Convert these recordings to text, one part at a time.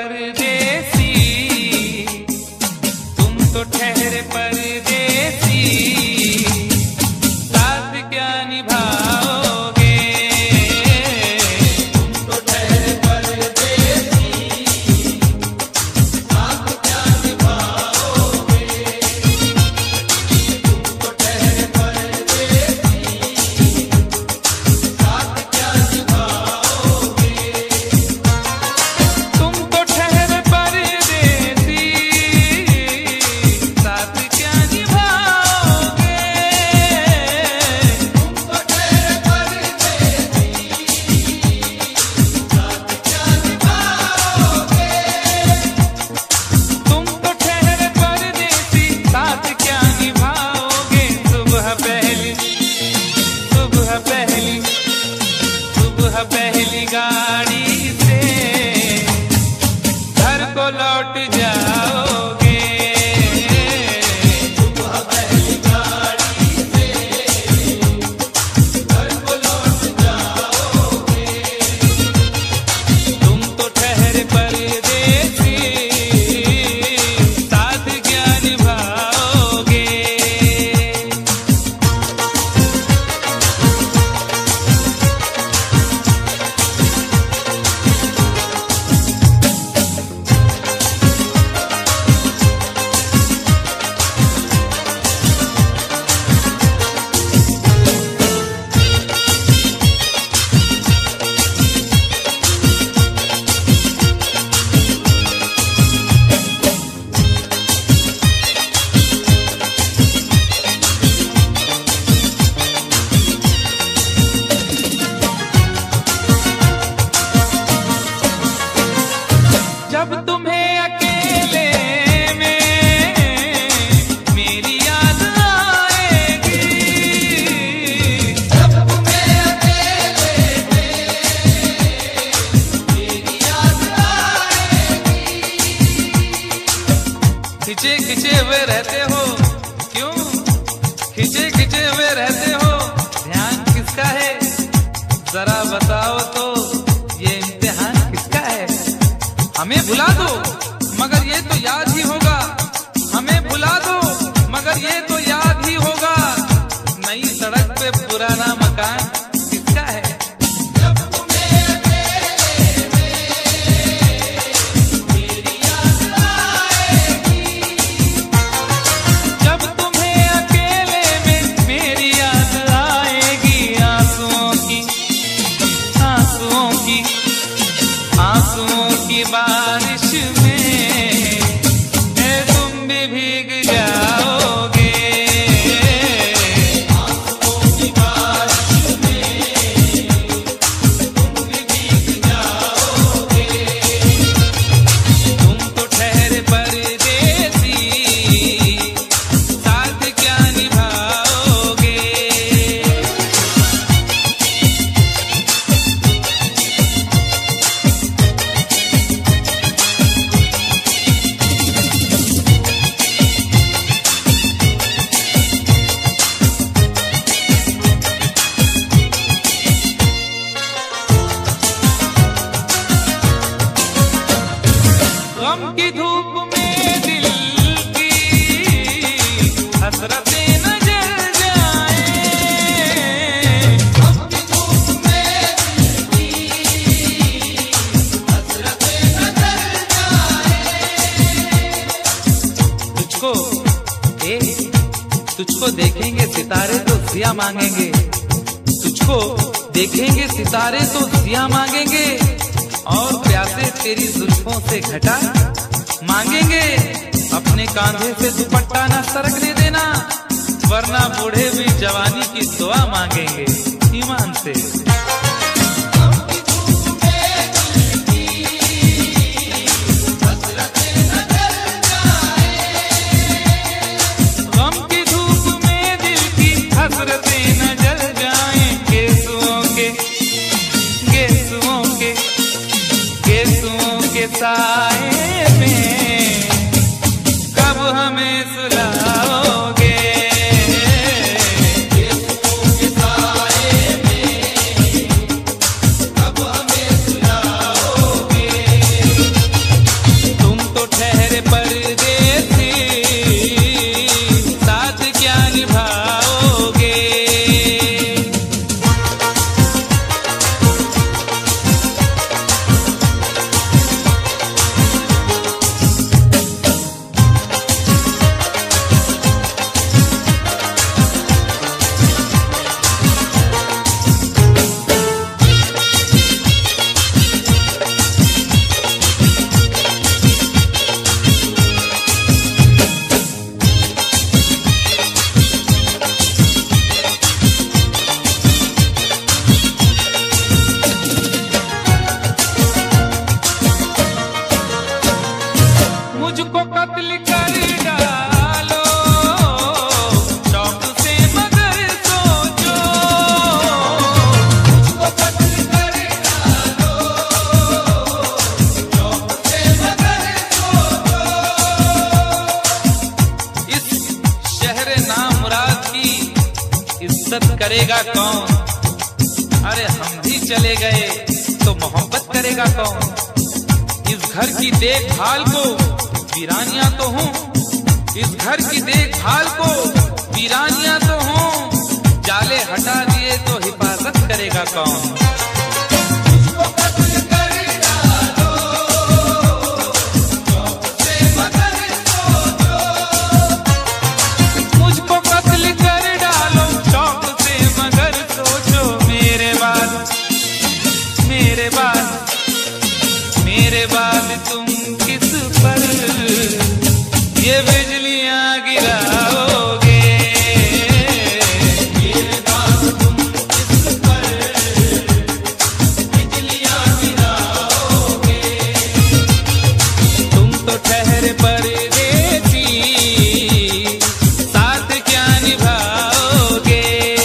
परदेसी, तुम तो ठहरे परदेसी, साथ क्या निभाओगे? तुम तो ठहरे परदेसी, साथ क्या निभाओगे? तुम तो ठहरे परदेसी, साथ क्या निभाओगे? तुम तो ठहरे परदेसी, साथ क्या निभाओगे? तुम तो ठहरे परदेसी, साथ क्या निभाओगे? तुम तो ठहरे परदेसी, साथ क्या निभाओगे? सुबह पहली गाड़ी से घर को लौट जाओगे। सुबह पहली गाड़ी से घर को लौट जाओगे। तुम तो ठहरे परदेसी, साथ क्या निभाओगे? जब तुम्हें अकेले में मेरी याद आएगी, जब तुम्हें अकेले में मेरी याद आएगी। खिंचे खिंचे हुए रहते हो क्यों? खिंचे खिंचे हुए रहते हो, ध्यान किसका है? जरा बताओ तो, ये इम्तिहान किसका है? हमें भुला दो मगर ये तो याद ही होगा, हमें भुला दो मगर ये तो याद ही होगा। नई सड़क पे पुराना मकान किसका है? जब तुम्हें अकेले में मेरी याद आएगी, जब तुम्हें अकेले में मेरी याद आएगी। आंसुओं की बारिश में तुम भी भीग जाओगे। आंसुओं की बारिश में तुम भी भीग जाओगे। तुम तो ठहरे परदेसी, साथ क्या निभाओगे? गम की धूप में दिल की हसरतें न जल जाएं। गम की धूप में दिल की हसरतें न जल जाएं। तुझको देखेंगे सितारे तो जिया मांगेंगे। तुझको देखेंगे सितारे तो जिया मांगेंगे, और प्यासे तेरी जुल्फों से घटा मांगेंगे। अपने कांधे से दुपट्टा न सरकने देना, वरना बूढ़े भी जवानी की दुआ मांगेंगे ईमान से। गम की धूप में दिल की हसरतें न जल जाएं। गेसुओं के साए में कब हमें सुलाओगे? गेसुओं के साए में कब हमें सुलाओगे? कत्ल कर डालो शौक से मगर सोचो, मुझको कत्ल कर डालो शौक से मगर सोचो। इस शहर नामुराद की इज्जत करेगा कौन? अरे हम भी चले गए तो मोहब्बत करेगा कौन? इस घर की देखभाल को वीरानियां तो हूँ, इस घर की देखभाल को वीरानियां तो हूँ, जाले हटा दिए तो हिफाजत करेगा कौन? मुझको कत्ल कर डालो शौक से मगर सोचो, मुझको कत्ल कर डालो शौक से मगर सोचो। मेरे बाद तुम किस पर ये बिजलियां गिराओगे? मेरे बाद तुम किस पर बिजलियां गिराओगे? तुम तो ठहरे परदेसी, साथ क्या निभाओगे?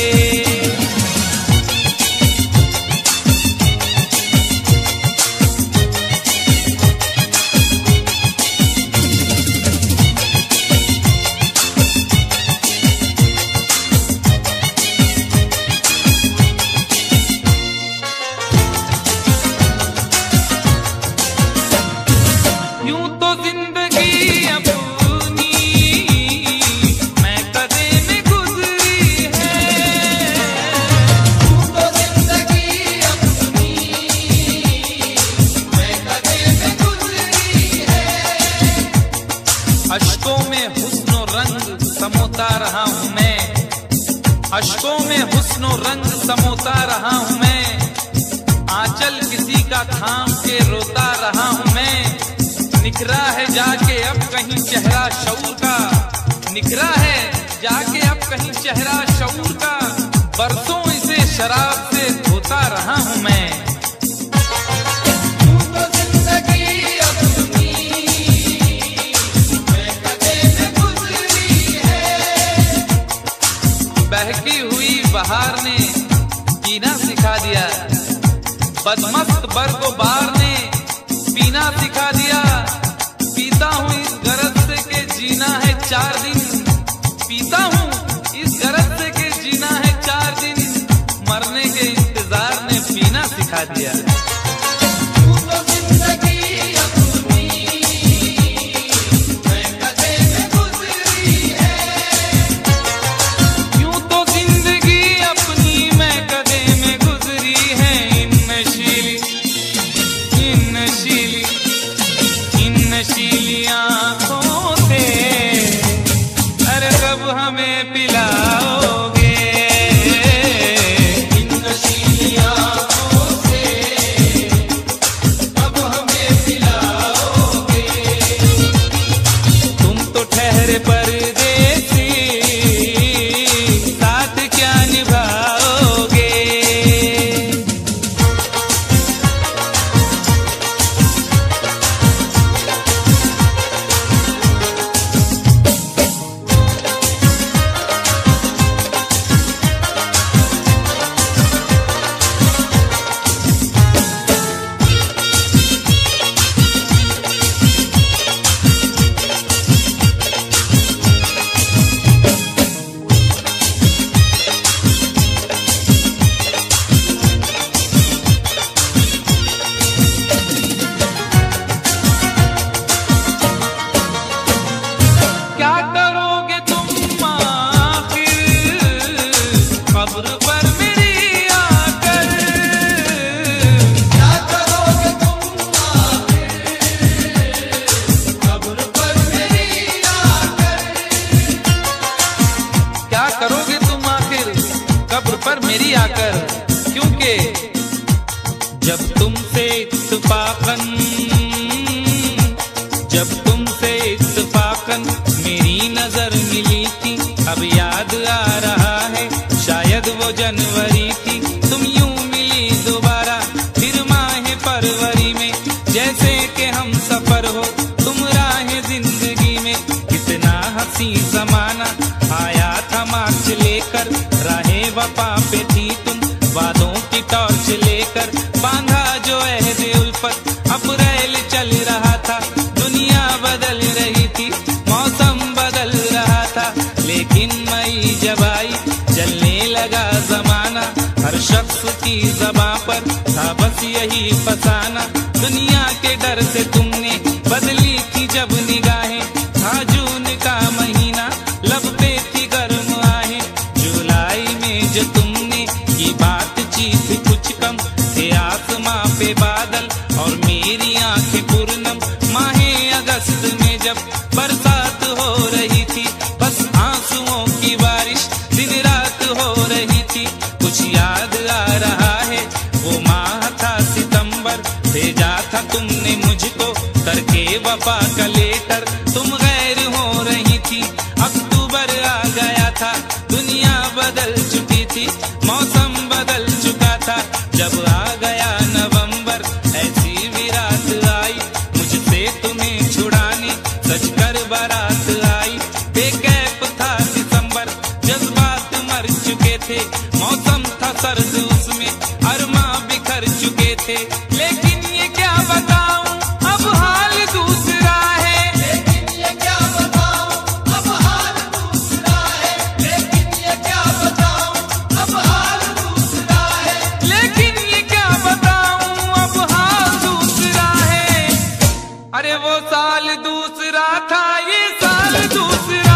अश्कों में हुस्नो रंग समोता रहा हूँ मैं, अश्कों में हुस्नो रंग समोता रहा हूँ मैं, आंचल किसी का थाम के रोता रहा हूँ मैं। निखरा है जाके अब कहीं चेहरा शऊर का, निखरा है जाके अब कहीं चेहरा शऊर का, बरसों इसे शराब से धोता रहा हूँ मैं। बहकी हुई बहार ने पीना सिखा दिया, बदमस्त बर्गो बार ने पीना सिखा दिया। पीता हूँ इस गरज से के जीना है 4 दिन, पीता हूँ इस गरज से के जीना है 4 दिन, मरने के इंतजार ने पीना सिखा दिया। हमें पिलाओगे इन नशीली आँखों से, अब हमें पिलाओगे? तुम तो ठहरे परदेसी, साथ क्या निभाओगे? मेरी आकर, क्योंकि जब तुमसे इत्तफाकन, जब तुमसे इत्तफाकन मेरी नजर मिली थी, अब याद आ रहा है शायद वो जनवरी थी। तुम यूं मिली दोबारा फिर माह फरवरी में, जैसे कि हम सफर हो तुम राह जिंदगी हंसी जमाना। आया था मार्च लेकर, राहे वफा पे थी तुम, वादों की टॉर्च लेकर बांधा जो अहद उल्फत। अप्रैल चल रहा था, दुनिया बदल रही थी, मौसम बदल रहा था, लेकिन मई जब आई चलने लगा जमाना। हर शख्स की ज़बां पर था बस यही फसाना। दुनिया के डर से तुमने बदली थी जब निगाहें, था जून का महीना लब पे थी गर्म आहें। जुलाई में जो तुमने की बातचीत कुछ कम, थे आसमां पे बादल और मेरी आंखें पूर्णम। माहे अगस्त में जब बरसात हो रही थी, बस आंसुओं की बारिश दिन रात हो रही थी। कुछ याद आ रहा है वो माह था सितंबर, भेजा था तुमने मुझको करके वफा का लेटर। तुम गैर हो रही थी, अक्टूबर आ गया था, दुनिया बदल चुकी थी, मौसम बदल चुका था। जब आ गया नवंबर ऐसी भी रात आई, मुझसे तुम्हें छुड़ाने सज कर बारात आई। बेकैफ था दिसंबर, जज्बात मर चुके थे, मौसम था सर्द उसमें अरमां बिखर चुके थे। लेकिन ये क्या बताऊं अब हाल दूसरा है, लेकिन ये क्या बताऊं अब हाल दूसरा है, लेकिन ये क्या बताऊं अब हाल दूसरा है, लेकिन ये क्या बताऊं अब हाल दूसरा है। अरे वो साल दूसरा था, ये साल दूसरा